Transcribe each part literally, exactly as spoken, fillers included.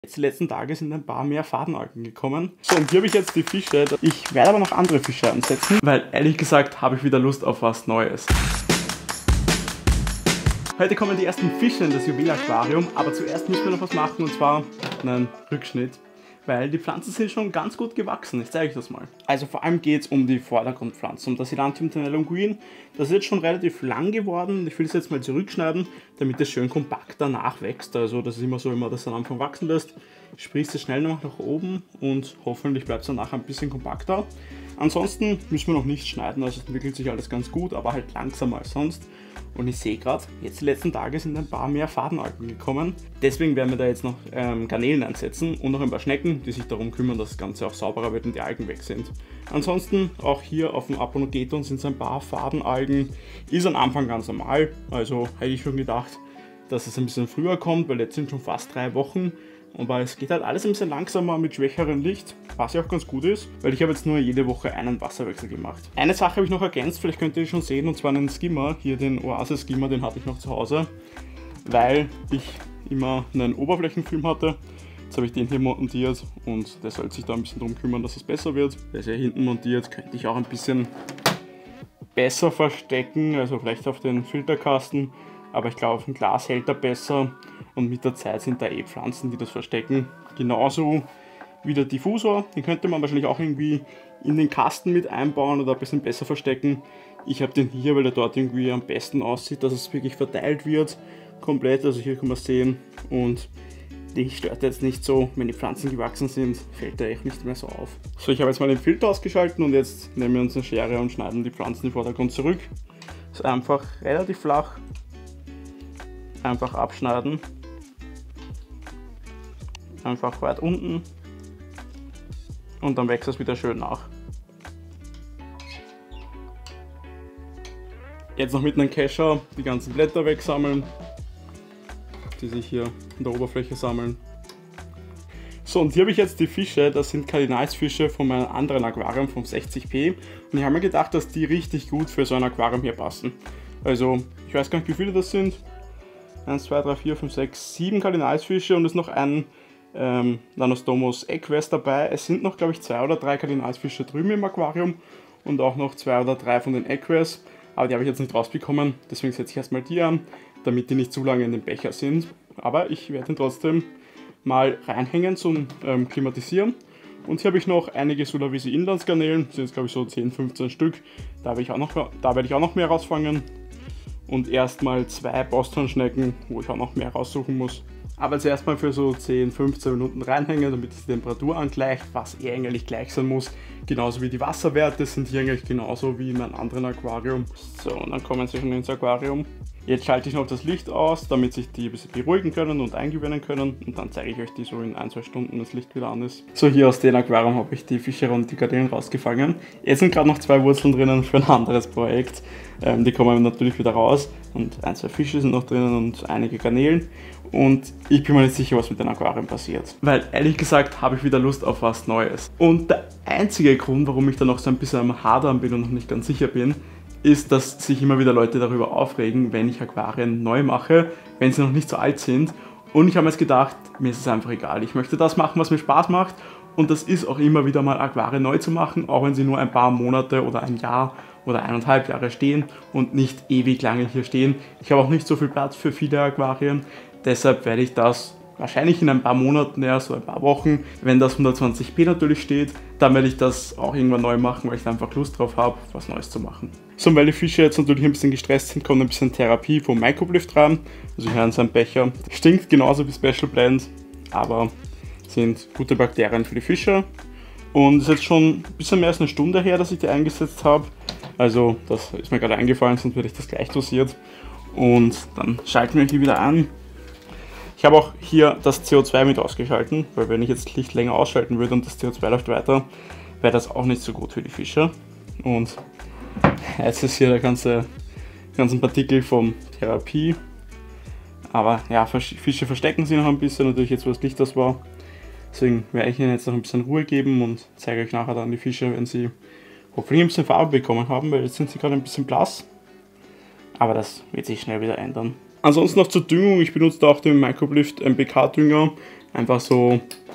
Jetzt die letzten Tage sind ein paar mehr Fadenalgen gekommen. So, und hier habe ich jetzt die Fische. Ich werde aber noch andere Fische ansetzen, weil ehrlich gesagt habe ich wieder Lust auf was Neues. Heute kommen die ersten Fische in das Juwel-Aquarium, aber zuerst müssen wir noch was machen, und zwar einen Rückschnitt. Weil die Pflanzen sind schon ganz gut gewachsen, ich zeige euch das mal. Also vor allem geht es um die Vordergrundpflanzen, um das Silanthium Tenellum Green. Das ist jetzt schon relativ lang geworden. Ich will es jetzt mal zurückschneiden, damit es schön kompakter nachwächst. Also das ist immer so, wenn man das am Anfang wachsen lässt, sprießt es schnell noch nach oben und hoffentlich bleibt es dann nachher ein bisschen kompakter. Ansonsten müssen wir noch nichts schneiden, also es entwickelt sich alles ganz gut, aber halt langsamer als sonst. Und ich sehe gerade, jetzt die letzten Tage sind ein paar mehr Fadenalgen gekommen. Deswegen werden wir da jetzt noch ähm, Garnelen einsetzen und noch ein paar Schnecken, die sich darum kümmern, dass das Ganze auch sauberer wird und die Algen weg sind. Ansonsten auch hier auf dem Aponogeton sind es ein paar Fadenalgen. Ist am Anfang ganz normal, also hätte ich schon gedacht, dass es ein bisschen früher kommt, weil jetzt sind schon fast drei Wochen. Aber es geht halt alles ein bisschen langsamer mit schwächerem Licht, was ja auch ganz gut ist, weil ich habe jetzt nur jede Woche einen Wasserwechsel gemacht. Eine Sache habe ich noch ergänzt, vielleicht könnt ihr die schon sehen, und zwar einen Skimmer, hier den Oasis Skimmer, den hatte ich noch zu Hause, weil ich immer einen Oberflächenfilm hatte. Jetzt habe ich den hier montiert und der soll sich da ein bisschen darum kümmern, dass es besser wird. Der ist ja hinten montiert, könnte ich auch ein bisschen besser verstecken, also vielleicht auf den Filterkasten. Aber ich glaube, auf dem Glas hält er besser und mit der Zeit sind da eh Pflanzen, die das verstecken. Genauso wie der Diffusor, den könnte man wahrscheinlich auch irgendwie in den Kasten mit einbauen oder ein bisschen besser verstecken. Ich habe den hier, weil er dort irgendwie am besten aussieht, dass es wirklich verteilt wird, komplett. Also hier kann man sehen, und die stört jetzt nicht so, wenn die Pflanzen gewachsen sind, fällt er echt nicht mehr so auf. So, ich habe jetzt mal den Filter ausgeschaltet und jetzt nehmen wir uns eine Schere und schneiden die Pflanzen im Vordergrund zurück. Das ist einfach relativ flach. Einfach abschneiden, einfach weit unten und dann wächst es wieder schön nach. Jetzt noch mit einem Kescher die ganzen Blätter wegsammeln, die sich hier in der Oberfläche sammeln. So, und hier habe ich jetzt die Fische, das sind Kardinalsfische von meinem anderen Aquarium vom sechzig p, und ich habe mir gedacht, dass die richtig gut für so ein Aquarium hier passen. Also ich weiß gar nicht, wie viele das sind. eins, zwei, drei, vier, fünf, sechs, sieben Kardinalsfische, und es ist noch ein ähm, Lanostomos equus dabei. Es sind noch, glaube ich, zwei oder drei Kardinalsfische drüben im Aquarium und auch noch zwei oder drei von den equus, aber die habe ich jetzt nicht rausbekommen, deswegen setze ich erstmal die an, damit die nicht zu lange in den Becher sind. Aber ich werde ihn trotzdem mal reinhängen zum ähm, Klimatisieren. Und hier habe ich noch einige Sulawesi Inlandsgarnelen, das sind jetzt glaube ich so zehn, fünfzehn Stück, da werde ich auch noch, da werde ich auch noch mehr rausfangen. Und erstmal zwei Boston-Schnecken, wo ich auch noch mehr raussuchen muss. Aber zuerst mal für so zehn, fünfzehn Minuten reinhängen, damit die Temperatur angleicht, was eh eigentlich gleich sein muss. Genauso wie die Wasserwerte sind hier eigentlich genauso wie in einem anderen Aquarium. So, und dann kommen sie schon ins Aquarium. Jetzt schalte ich noch das Licht aus, damit sich die ein bisschen beruhigen können und eingewöhnen können. Und dann zeige ich euch die so in ein, zwei Stunden, wenn das Licht wieder an ist. So, hier aus dem Aquarium habe ich die Fische und die Garnelen rausgefangen. Jetzt sind gerade noch zwei Wurzeln drinnen für ein anderes Projekt. Ähm, die kommen natürlich wieder raus. Und ein, zwei Fische sind noch drinnen und einige Garnelen. Und ich bin mir nicht sicher, was mit dem Aquarium passiert. Weil ehrlich gesagt habe ich wieder Lust auf was Neues. Und der einzige Grund, warum ich da noch so ein bisschen am Hadern bin und noch nicht ganz sicher bin, ist, dass sich immer wieder Leute darüber aufregen, wenn ich Aquarien neu mache, wenn sie noch nicht so alt sind. Und ich habe mir jetzt gedacht, mir ist es einfach egal. Ich möchte das machen, was mir Spaß macht. Und das ist auch immer wieder mal Aquarien neu zu machen, auch wenn sie nur ein paar Monate oder ein Jahr oder eineinhalb Jahre stehen und nicht ewig lange hier stehen. Ich habe auch nicht so viel Platz für viele Aquarien. Deshalb werde ich das wahrscheinlich in ein paar Monaten, ja, so ein paar Wochen, wenn das hundertzwanzig p natürlich steht, dann werde ich das auch irgendwann neu machen, weil ich da einfach Lust drauf habe, was Neues zu machen. So, und weil die Fische jetzt natürlich ein bisschen gestresst sind, kommt ein bisschen Therapie vom Microblift rein. Also hier an seinem Becher. Stinkt genauso wie Special Blend, aber sind gute Bakterien für die Fische. Und es ist jetzt schon ein bisschen mehr als eine Stunde her, dass ich die eingesetzt habe. Also das ist mir gerade eingefallen, sonst werde ich das gleich dosiert. Und dann schalten wir hier wieder an. Ich habe auch hier das C O zwei mit ausgeschalten, weil wenn ich jetzt das Licht länger ausschalten würde und das C O zwei läuft weiter, wäre das auch nicht so gut für die Fische. Und jetzt ist hier der ganze ganzen Partikel vom Therapie. Aber ja, Fische verstecken sich noch ein bisschen, natürlich jetzt, wo das Licht das war. Deswegen werde ich ihnen jetzt noch ein bisschen Ruhe geben und zeige euch nachher dann die Fische, wenn sie hoffentlich ein bisschen Farbe bekommen haben, weil jetzt sind sie gerade ein bisschen blass. Aber das wird sich schnell wieder ändern. Ansonsten noch zur Düngung, ich benutze da auch den Microblift M P K Dünger. Einfach so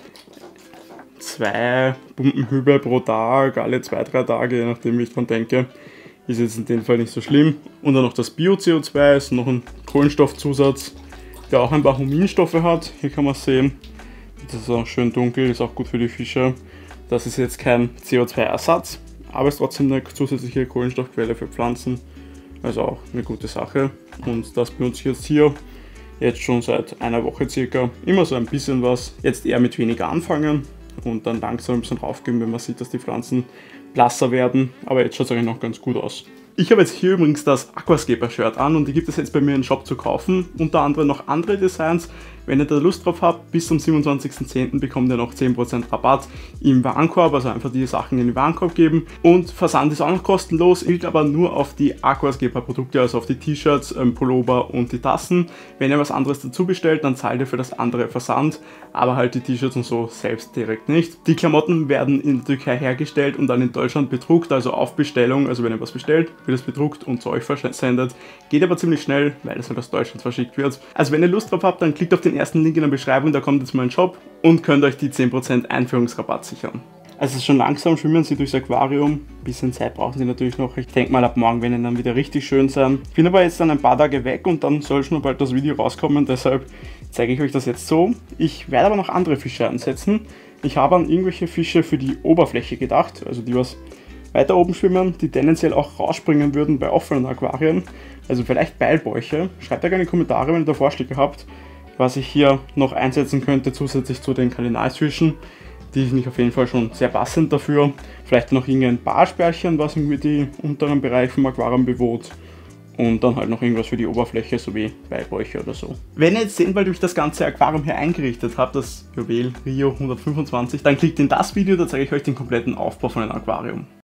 zwei Pumpenhübe pro Tag, alle zwei, drei Tage, je nachdem wie ich dran denke. Ist jetzt in dem Fall nicht so schlimm. Und dann noch das Bio-C O zwei, ist noch ein Kohlenstoffzusatz, der auch ein paar Huminstoffe hat. Hier kann man sehen, das ist auch schön dunkel, ist auch gut für die Fische. Das ist jetzt kein C O zwei Ersatz, aber ist trotzdem eine zusätzliche Kohlenstoffquelle für Pflanzen. Also auch eine gute Sache. Und das benutze ich jetzt hier jetzt schon seit einer Woche circa. Immer so ein bisschen was. Jetzt eher mit weniger anfangen und dann langsam ein bisschen raufgehen, wenn man sieht, dass die Pflanzen blasser werden. Aber jetzt schaut es eigentlich noch ganz gut aus. Ich habe jetzt hier übrigens das Aquascaper Shirt an und die gibt es jetzt bei mir im Shop zu kaufen. Unter anderem noch andere Designs. Wenn ihr da Lust drauf habt, bis zum siebenundzwanzigsten zehnten bekommt ihr noch zehn Prozent Rabatt im Warenkorb, also einfach die Sachen in den Warenkorb geben. Und Versand ist auch noch kostenlos, gilt aber nur auf die Aquascaper Produkte, also auf die T-Shirts, ähm, Pullover und die Tassen. Wenn ihr was anderes dazu bestellt, dann zahlt ihr für das andere Versand, aber halt die T-Shirts und so selbst direkt nicht. Die Klamotten werden in der Türkei hergestellt und dann in Deutschland bedruckt, also auf Bestellung, also wenn ihr was bestellt, wird es bedruckt und zu euch versendet. Geht aber ziemlich schnell, weil es halt aus Deutschland verschickt wird. Also wenn ihr Lust drauf habt, dann klickt auf den ersten Link in der Beschreibung, da kommt jetzt mal ein Shop und könnt euch die zehn Prozent Einführungsrabatt sichern. Also schon langsam schwimmen sie durchs Aquarium. Ein bisschen Zeit brauchen sie natürlich noch. Ich denke mal, ab morgen werden dann wieder richtig schön sein. Ich bin aber jetzt dann ein paar Tage weg und dann soll schon bald das Video rauskommen. Deshalb zeige ich euch das jetzt so. Ich werde aber noch andere Fische ansetzen. Ich habe an irgendwelche Fische für die Oberfläche gedacht, also die was weiter oben schwimmen, die tendenziell auch rausspringen würden bei offenen Aquarien. Also vielleicht Beilbäuche. Schreibt da gerne in die Kommentare, wenn ihr da Vorschläge habt, was ich hier noch einsetzen könnte, zusätzlich zu den Kardinalsfischen. Die finde ich auf jeden Fall schon sehr passend dafür. Vielleicht noch irgendein Barschbärchen, was irgendwie die unteren Bereich vom Aquarium bewohnt. Und dann halt noch irgendwas für die Oberfläche, sowie Beibäuche oder so. Wenn ihr jetzt sehen wollt, wie ich das ganze Aquarium hier eingerichtet habe, das Juwel Rio hundertfünfundzwanzig, dann klickt in das Video, da zeige ich euch den kompletten Aufbau von einem Aquarium.